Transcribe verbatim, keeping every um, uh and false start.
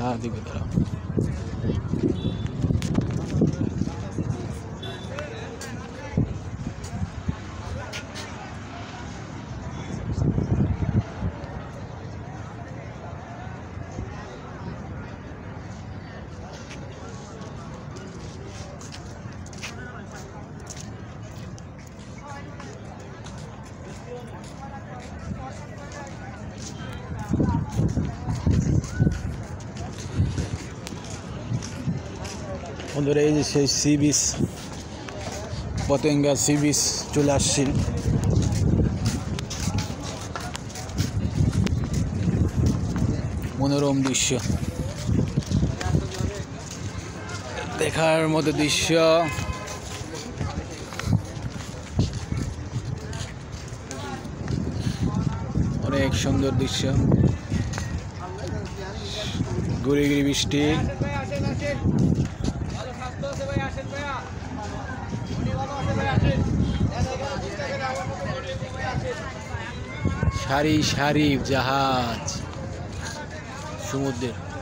দিকে তারা বন্ধুরা এই যে সেই sea beach Patenga sea beach চলে আসছি। মনোরম দৃশ্য, দেখার মতো দৃশ্য। অনেক সুন্দর দৃশ্য, গুড়ি গুড়ি বৃষ্টি। সারি সারি জাহাজ সমুদ্রের।